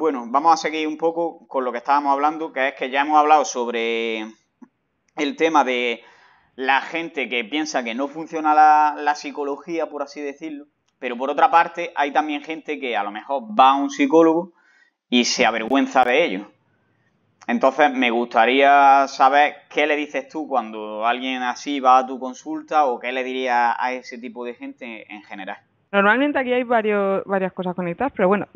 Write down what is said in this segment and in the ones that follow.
bueno, vamos a seguir un poco con lo que estábamos hablando, que es que ya hemos hablado sobre el tema de la gente que piensa que no funciona la psicología, por así decirlo, pero por otra parte hay también gente que a lo mejor va a un psicólogo y se avergüenza de ello. Entonces me gustaría saber qué le dices tú cuando alguien así va a tu consulta o qué le dirías a ese tipo de gente en general. Normalmente aquí hay varias cosas conectadas, pero bueno,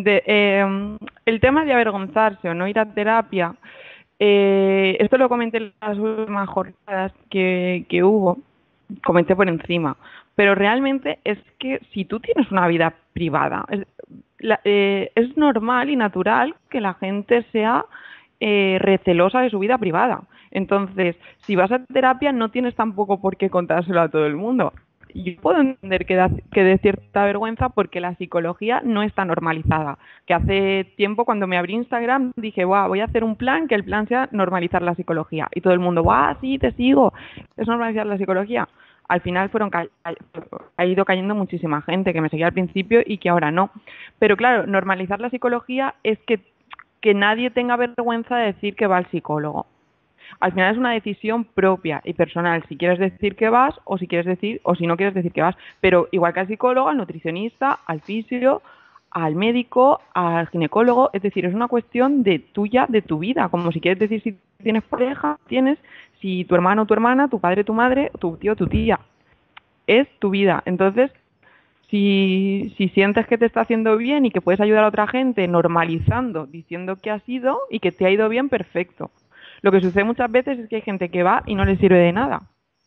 el tema de avergonzarse o no ir a terapia, esto lo comenté en las últimas jornadas que hubo, comenté por encima, pero realmente es que si tú tienes una vida privada, es normal y natural que la gente sea recelosa de su vida privada. Entonces, si vas a terapia, no tienes tampoco por qué contárselo a todo el mundo. Yo puedo entender que de cierta vergüenza porque la psicología no está normalizada. Que hace tiempo cuando me abrí Instagram dije, voy a hacer un plan, que el plan sea normalizar la psicología. Y todo el mundo, sí, te sigo, es normalizar la psicología. Al final ha ido cayendo muchísima gente que me seguía al principio y que ahora no. Pero claro, normalizar la psicología es que nadie tenga vergüenza de decir que va al psicólogo. Al final es una decisión propia y personal si quieres decir que vas o si quieres decir o si no quieres decir que vas, pero igual que al psicólogo, al nutricionista, al fisio, al médico, al ginecólogo, es decir, es una cuestión de tuya, de tu vida, como si quieres decir si tienes pareja, tienes, si tu hermano o tu hermana, tu padre, tu madre, tu tío, tu tía, es tu vida. Entonces, si sientes que te está haciendo bien y que puedes ayudar a otra gente normalizando, diciendo que has ido y que te ha ido bien, perfecto. Lo que sucede muchas veces es que hay gente que va y no le sirve de nada.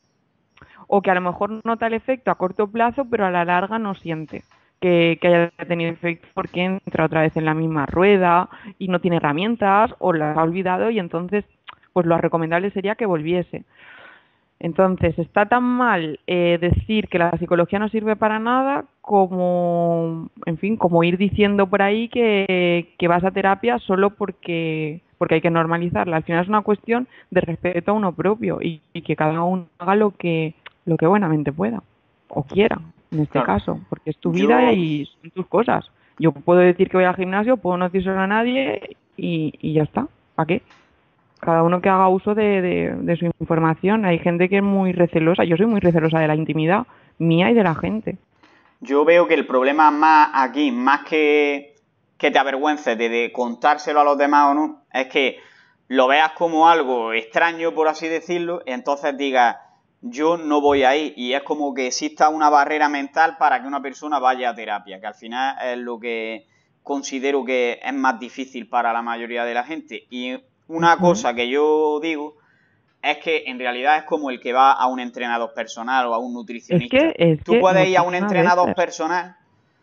O que a lo mejor nota el efecto a corto plazo, pero a la larga no siente que haya tenido efecto porque entra otra vez en la misma rueda y no tiene herramientas o las ha olvidado y entonces pues lo recomendable sería que volviese. Entonces, está tan mal decir que la psicología no sirve para nada como, en fin, como ir diciendo por ahí que vas a terapia solo porque hay que normalizarla. Al final es una cuestión de respeto a uno propio y que cada uno haga lo que buenamente pueda o quiera, en este Claro, caso, porque es tu vida yo y son tus cosas. Yo puedo decir que voy al gimnasio, puedo no decírselo a nadie y ya está. ¿Para qué? Cada uno que haga uso de su información. Hay gente que es muy recelosa. Yo soy muy recelosa de la intimidad mía y de la gente. Yo veo que el problema más aquí, más que te avergüences de contárselo a los demás o no, es que lo veas como algo extraño, por así decirlo, y entonces digas, yo no voy ahí. Y es como que exista una barrera mental para que una persona vaya a terapia, que al final es lo que considero que es más difícil para la mayoría de la gente. Y una Ujú. cosa que yo digo es que en realidad es como el que va a un entrenador personal o a un nutricionista. Es Tú que puedes ir a un muchísimas entrenador veces. personal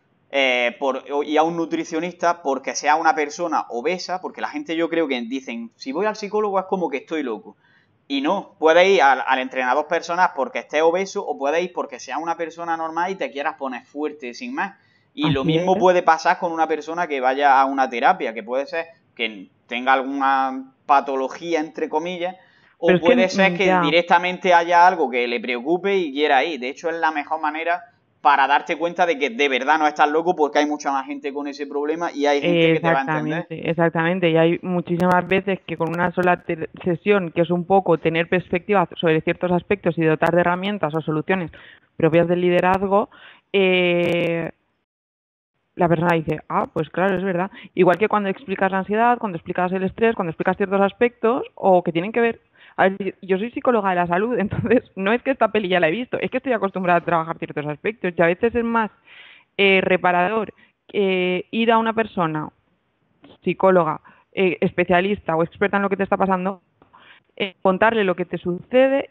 y a un nutricionista porque sea una persona obesa, porque la gente yo creo que dicen, si voy al psicólogo es como que estoy loco. Y no, puedes ir al entrenador personal porque estés obeso o puedes ir porque seas una persona normal y te quieras poner fuerte sin más. Y lo Así mismo es. puede pasar con una persona que vaya a una terapia, que puede ser que tenga alguna patología, entre comillas, o Pero es que puede ser que ya. directamente haya algo que le preocupe y quiera ir. De hecho, es la mejor manera para darte cuenta de que de verdad no estás loco porque hay mucha más gente con ese problema y hay gente que te va a entender. Exactamente, exactamente. Y hay muchísimas veces que con una sola sesión, que es un poco tener perspectiva sobre ciertos aspectos y dotar de herramientas o soluciones propias del liderazgo, eh, la persona dice, pues claro, es verdad. Igual que cuando explicas la ansiedad, cuando explicas el estrés, cuando explicas ciertos aspectos o que tienen que ver... A ver, yo soy psicóloga de la salud, entonces no es que esta peli ya la he visto, es que estoy acostumbrada a trabajar ciertos aspectos y a veces es más reparador ir a una persona, psicóloga, especialista o experta en lo que te está pasando, contarle lo que te sucede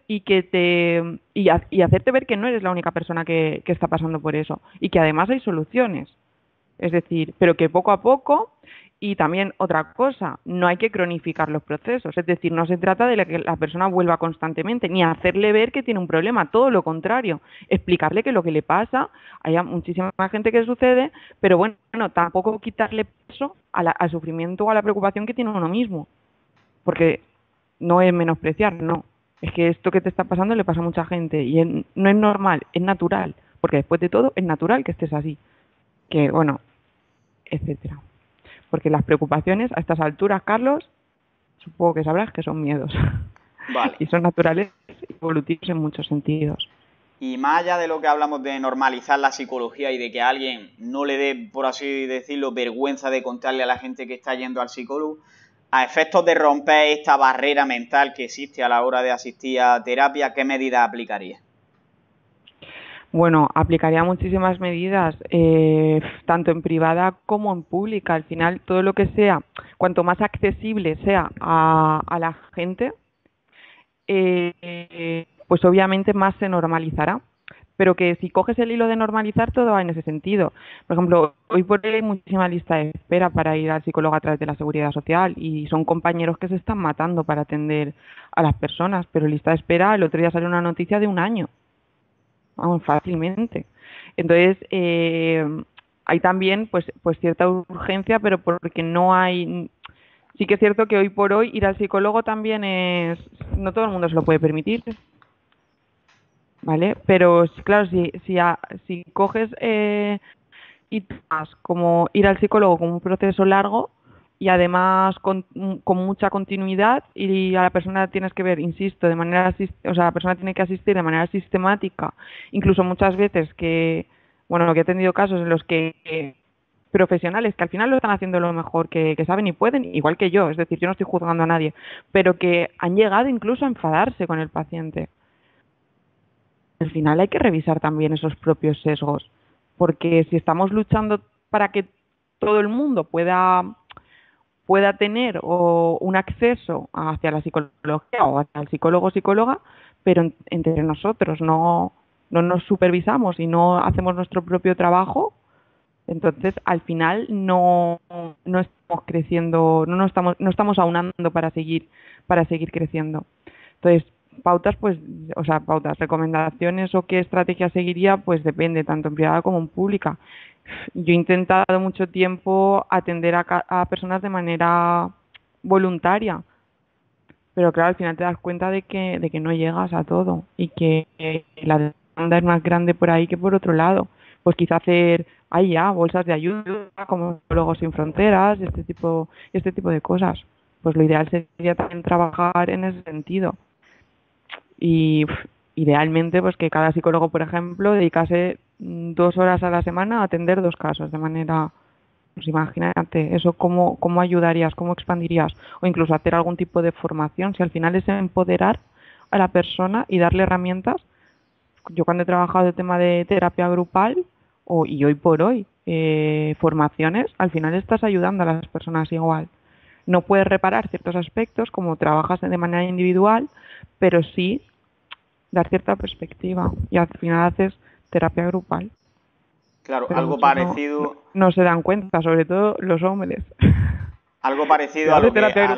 y hacerte ver que no eres la única persona que está pasando por eso y que además hay soluciones. Es decir, pero que poco a poco, y también otra cosa, no hay que cronificar los procesos. Es decir, no se trata de que la persona vuelva constantemente, ni hacerle ver que tiene un problema, todo lo contrario, explicarle que lo que le pasa, hay muchísima gente que sucede, pero bueno, tampoco quitarle peso al sufrimiento o a la preocupación que tiene uno mismo, porque no es menospreciar, no. Es que esto que te está pasando le pasa a mucha gente y no es normal, es natural, porque después de todo es natural que estés así. Que bueno, etcétera. porque las preocupaciones a estas alturas, Carlos, supongo que sabrás que son miedos. Vale. Y son naturales y evolutivos en muchos sentidos. Y más allá de lo que hablamos de normalizar la psicología y de que a alguien no le dé, por así decirlo, vergüenza de contarle a la gente que está yendo al psicólogo, a efectos de romper esta barrera mental que existe a la hora de asistir a terapia, ¿qué medidas aplicaría? Bueno, aplicaría muchísimas medidas, tanto en privada como en pública. Al final, todo lo que sea, cuanto más accesible sea a la gente, pues obviamente más se normalizará. Pero que si coges el hilo de normalizar, todo va en ese sentido. Por ejemplo, hoy por hoy hay muchísima lista de espera para ir al psicólogo a través de la Seguridad Social y son compañeros que se están matando para atender a las personas, pero lista de espera, el otro día salió una noticia de 1 año. Vamos, fácilmente. Entonces, hay también pues cierta urgencia, pero porque no hay... Sí que es cierto que hoy por hoy ir al psicólogo también es... No todo el mundo se lo puede permitir, ¿vale? Pero claro, si coges y tomas como ir al psicólogo como un proceso largo y además con mucha continuidad y a la persona tienes que ver, insisto, la persona tiene que asistir de manera sistemática, incluso muchas veces que he tenido casos en los que profesionales que al final lo están haciendo lo mejor que saben y pueden, igual que yo, es decir, yo no estoy juzgando a nadie, pero que han llegado incluso a enfadarse con el paciente. Al final hay que revisar también esos propios sesgos, porque si estamos luchando para que todo el mundo pueda tener un acceso hacia la psicología o hacia el psicólogo o psicóloga, pero entre nosotros no nos supervisamos y no hacemos nuestro propio trabajo, entonces al final no estamos creciendo, no estamos aunando para seguir creciendo. Entonces, pautas, recomendaciones o qué estrategia seguiría, pues depende, tanto en privada como en pública. Yo he intentado mucho tiempo atender a personas de manera voluntaria, pero claro, al final te das cuenta de que no llegas a todo y que la demanda es más grande por ahí que por otro lado. Pues quizá hacer bolsas de ayuda, como Psicólogos Sin Fronteras, este tipo de cosas. Pues lo ideal sería también trabajar en ese sentido. Y idealmente pues que cada psicólogo, por ejemplo, dedicase 2 horas a la semana a atender 2 casos de manera, pues imagínate, eso cómo ayudarías, cómo expandirías, o incluso hacer algún tipo de formación, si al final es empoderar a la persona y darle herramientas. Yo cuando he trabajado el tema de terapia grupal y hoy por hoy formaciones, al final estás ayudando a las personas igual. No puedes reparar ciertos aspectos como trabajas de manera individual, pero sí dar cierta perspectiva y al final haces terapia grupal. Claro, pero algo parecido... No se dan cuenta, sobre todo los hombres. Algo parecido a lo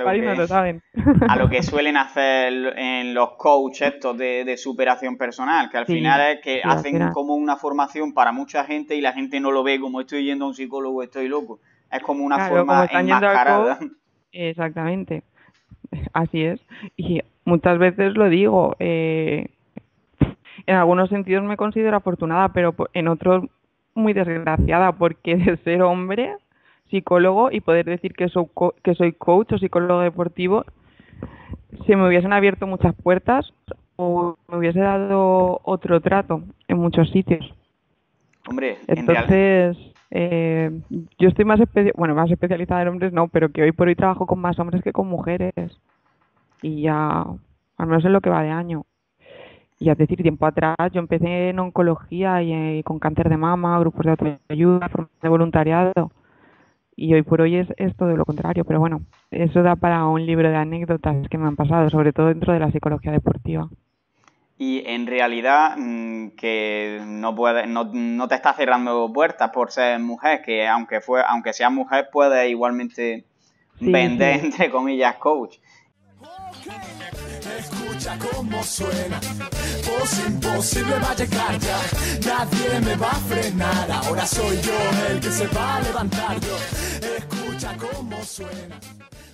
que suelen hacer en los coaches estos de superación personal, que al final es que hacen como una formación para mucha gente y la gente no lo ve como estoy yendo a un psicólogo, estoy loco. Es como una forma enmascarada. Exactamente, así es. Y muchas veces lo digo, en algunos sentidos me considero afortunada, pero en otros muy desgraciada, porque de ser hombre, psicólogo, y poder decir que soy coach o psicólogo deportivo, se me hubiesen abierto muchas puertas o me hubiese dado otro trato en muchos sitios. Hombre, entonces yo estoy más especializada en hombres, no, pero que hoy por hoy trabajo con más hombres que con mujeres, y ya al menos en lo que va de año. Y es decir, tiempo atrás yo empecé en oncología y con cáncer de mama, grupos de autoayuda, formación de voluntariado, y hoy por hoy es todo lo contrario, pero bueno, eso da para un libro de anécdotas que me han pasado, sobre todo dentro de la psicología deportiva. Y en realidad que no te está cerrando puertas por ser mujer, que aunque seas mujer puedes igualmente vender, entre comillas, coach. Escucha cómo suena, voz imposible va a llegar ya, nadie me va a frenar, ahora soy yo el que se va a levantar yo, escucha cómo suena.